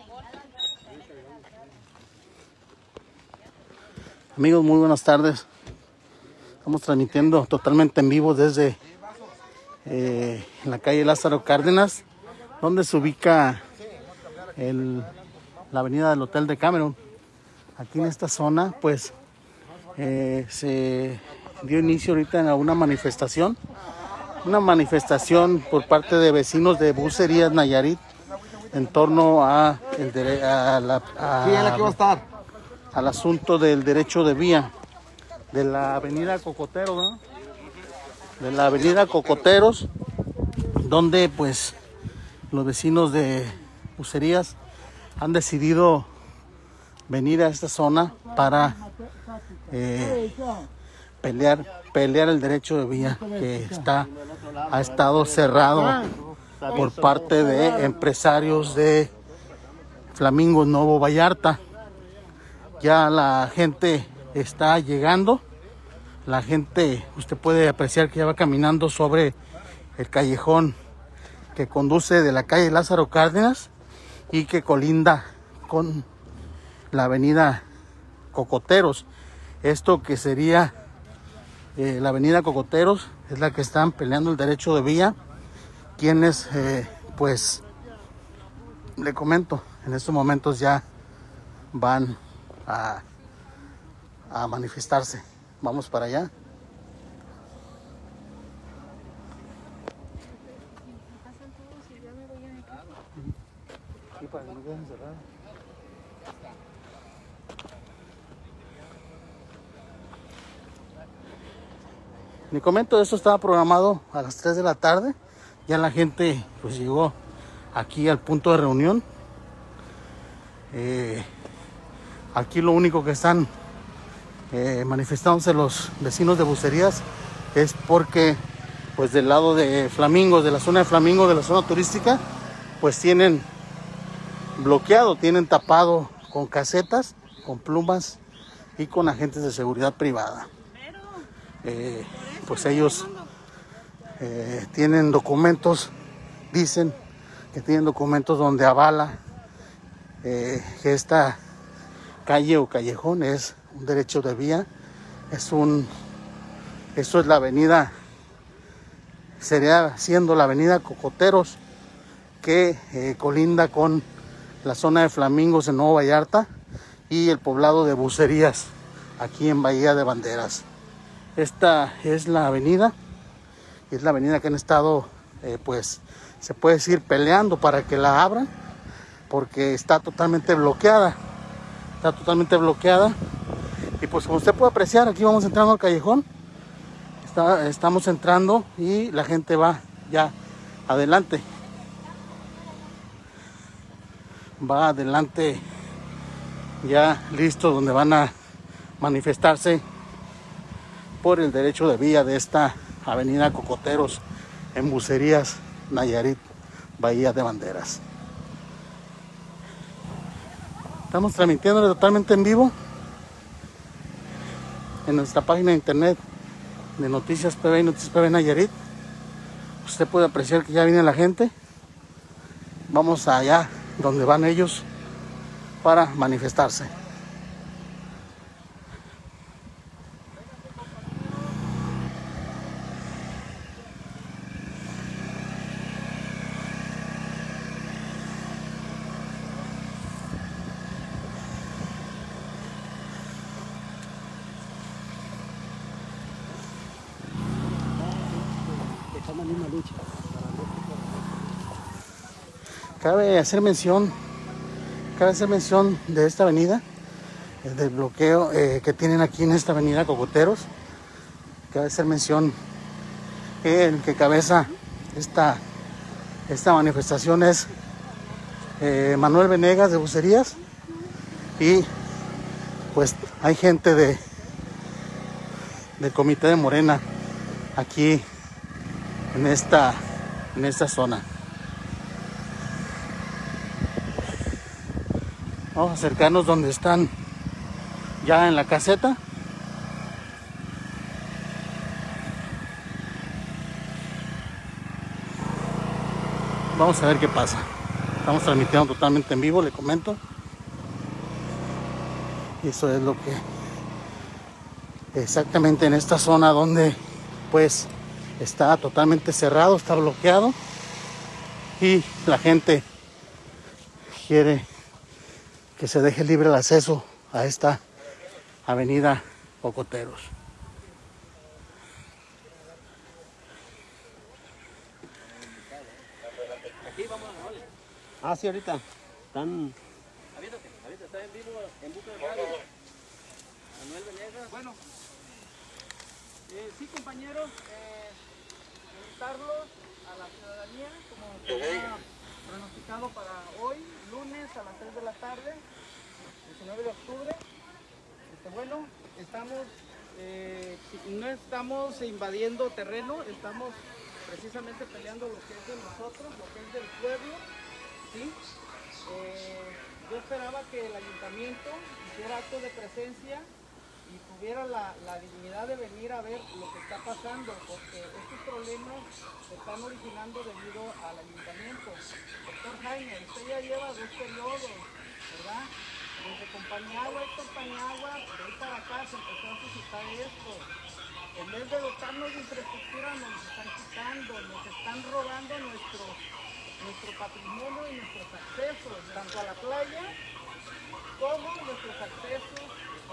Amigos, muy buenas tardes. Estamos transmitiendo totalmente en vivo desde la calle Lázaro Cárdenas, donde se ubica la avenida del Hotel de Cameron. Aquí en esta zona, pues, se dio inicio ahorita a una manifestación por parte de vecinos de Bucerías, Nayarit, en torno al asunto del derecho de vía de la avenida Cocoteros, ¿no? De la avenida Cocoteros, donde pues los vecinos de Bucerías han decidido venir a esta zona para pelear el derecho de vía que ha estado cerrado por parte de empresarios de Flamingos Nuevo Vallarta. Ya la gente está llegando, la gente, usted puede apreciar que ya va caminando sobre el callejón que conduce de la calle Lázaro Cárdenas y que colinda con la avenida Cocoteros. Esto que sería la avenida Cocoteros es la que están peleando el derecho de vía, quienes pues le comento, en estos momentos ya van a manifestarse. Vamos para allá. Le comento, esto estaba programado a las 3 de la tarde. Ya la gente pues llegó aquí al punto de reunión. Aquí lo único que están manifestándose los vecinos de Bucerías es porque pues del lado de Flamingos, de la zona de Flamingos, de la zona turística, pues tienen bloqueado, tienen tapado con casetas, con plumas y con agentes de seguridad privada. Pues ellos tienen documentos, dicen que tienen documentos donde avala que esta calle o callejón es un derecho de vía. Esto es la avenida, sería siendo la avenida Cocoteros, que colinda con la zona de Flamingos en Nuevo Vallarta y el poblado de Bucerías aquí en Bahía de Banderas. Esta es la avenida, y es la avenida que han estado pues se puede decir peleando para que la abran, porque está totalmente bloqueada. Y pues como usted puede apreciar, aquí vamos entrando al callejón. Estamos entrando y la gente va ya adelante. Va adelante ya listo, donde van a manifestarse por el derecho de vía de esta avenida Cocoteros en Bucerías, Nayarit, Bahía de Banderas. Estamos transmitiéndole totalmente en vivo en nuestra página de internet de Noticias PB y Noticias PB Nayarit. Usted puede apreciar que ya viene la gente. Vamos allá donde van ellos para manifestarse. Cabe hacer mención de esta avenida, del bloqueo que tienen aquí en esta avenida Cocoteros. Cabe hacer mención que el que cabeza esta manifestación es Manuel Venegas de Bucerías, y pues hay gente del comité de Morena aquí en esta zona. Vamos a acercarnos donde están ya en la caseta. Vamos a ver qué pasa. Estamos transmitiendo totalmente en vivo, le comento. Y eso es lo que exactamente en esta zona donde pues está totalmente cerrado, está bloqueado y la gente quiere que se deje libre el acceso a esta avenida Cocoteros. Aquí vamos a darle. Ah, sí, ahorita están... Aviéntate, está en vivo en Buca de Radio. Manuel Venegas. Bueno, sí, compañeros, invitarlos a la ciudadanía, como se ha pronosticado para hoy, lunes a las 3 de la tarde, 19 de octubre. Bueno, no estamos invadiendo terreno, estamos precisamente peleando lo que es de nosotros, lo que es del pueblo, ¿sí? Yo esperaba que el ayuntamiento hiciera acto de presencia y tuviera la dignidad de venir a ver lo que está pasando, porque estos problemas se están originando debido al ayuntamiento. Doctor Jaime, usted ya lleva 2 periodos, ¿verdad? Desde Compañagua, de ahí para acá se empezó a suscitar esto. En vez de dotarnos de infraestructura nos están quitando, nos están robando nuestro patrimonio y nuestros accesos, tanto a la playa como nuestros accesos,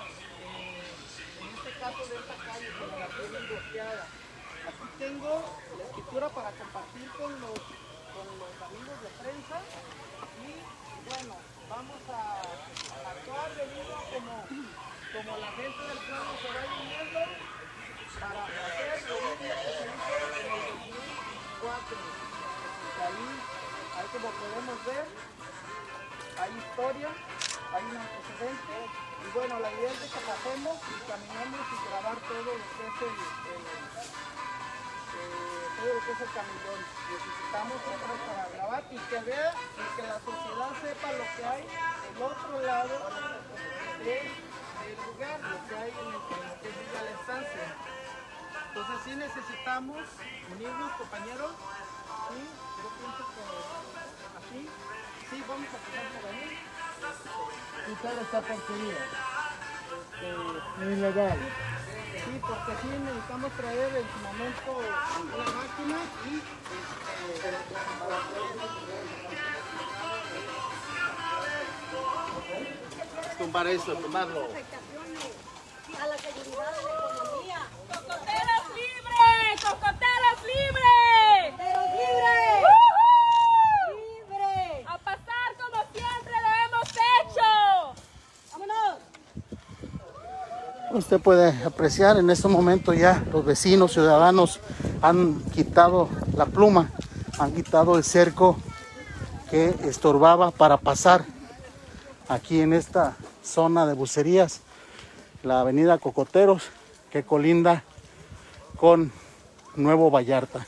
en este caso de esta calle, como la tienen bloqueada. Aquí tengo la escritura para compartir con los amigos de prensa y bueno, vamos a actuar debido a como la gente del pueblo se va viniendo para hacer lo mismo que se hizo en el 2004. Ahí como podemos ver, hay historia, hay un antecedente y bueno, la idea es de que pasemos y caminemos y grabar todo lo que es el camellón. Necesitamos otros para grabar y que vea y que la sociedad sepa lo que hay del otro lado del lugar, lo que hay en lo que es la estancia. Entonces sí necesitamos unirnos, compañeros. Sí, yo pienso que así, sí, vamos a pasar por ahí. Y todo está perseguido. Ilegal. Sí, porque sí necesitamos traer en su momento una máquina y tumbar eso, tumbarlo. A la seguridad de la economía. ¡Cocoteros libres! ¡Cocoteros libres! ¡Cocoteros libres! ¡Libre! ¡A pasar como siempre lo hemos hecho! ¡Vámonos! Usted puede apreciar en este momento ya los vecinos, ciudadanos han quitado la pluma, han quitado el cerco que estorbaba para pasar aquí en esta zona de bucerías, la avenida Cocoteros, que colinda con Nuevo Vallarta.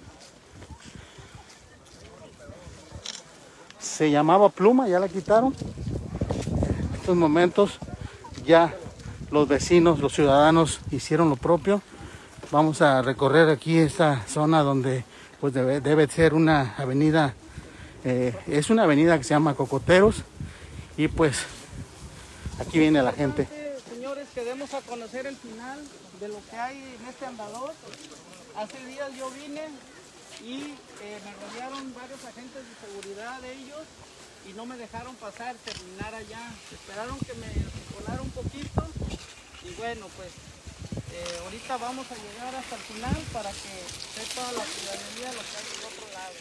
Se llamaba pluma, ya la quitaron. En estos momentos ya los vecinos, los ciudadanos hicieron lo propio. Vamos a recorrer aquí esta zona donde pues debe ser una avenida, es una avenida que se llama Cocoteros y pues aquí viene la gente. Señores, que demos a conocer el final de lo que hay en este andador. Hace días yo vine y me rodearon varios agentes de seguridad de ellos y no me dejaron pasar, terminar allá. Esperaron que me colara un poquito y bueno, pues ahorita vamos a llegar hasta el final para que sepa la ciudadanía lo que hay del otro lado.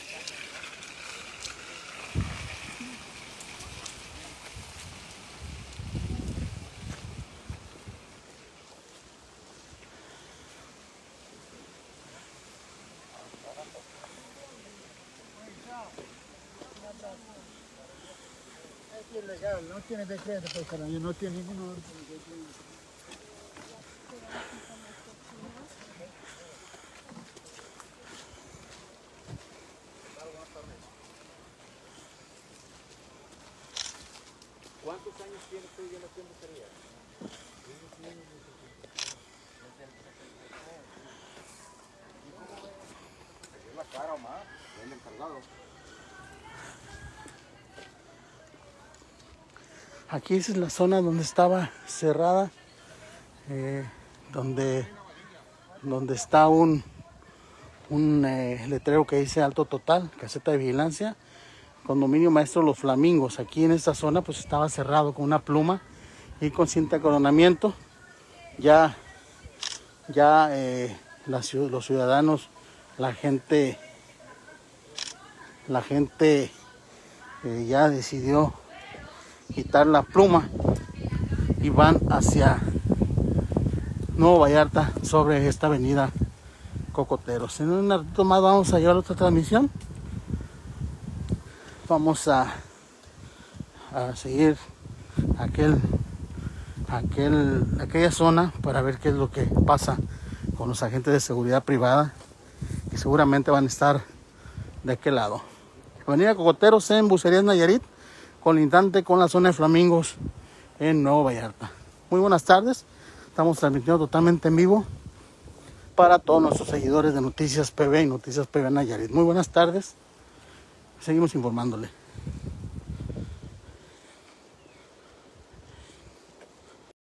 Es ilegal, no tiene decreto, pues, pero no tiene ningún orden. ¿Cuántos años tiene usted ya en la bucería? ¿Es la cara o más? ¿Es el encargado? Aquí esa es la zona donde estaba cerrada, donde está un letrero que dice alto total, caseta de vigilancia, condominio Maestro Los Flamingos. Aquí en esta zona pues estaba cerrado con una pluma y con cinta de coronamiento. Ya los ciudadanos, la gente ya decidió quitar la pluma y van hacia Nuevo Vallarta sobre esta avenida Cocoteros. En un ratito más vamos a llevar otra transmisión. Vamos a seguir aquella zona para ver qué es lo que pasa con los agentes de seguridad privada, que seguramente van a estar de aquel lado. Avenida Cocoteros en Bucerías Nayarit, colindante con la zona de Flamingos en Nuevo Vallarta. Muy buenas tardes, estamos transmitiendo totalmente en vivo para todos nuestros seguidores de Noticias PB y Noticias PB Nayarit. Muy buenas tardes, seguimos informándole.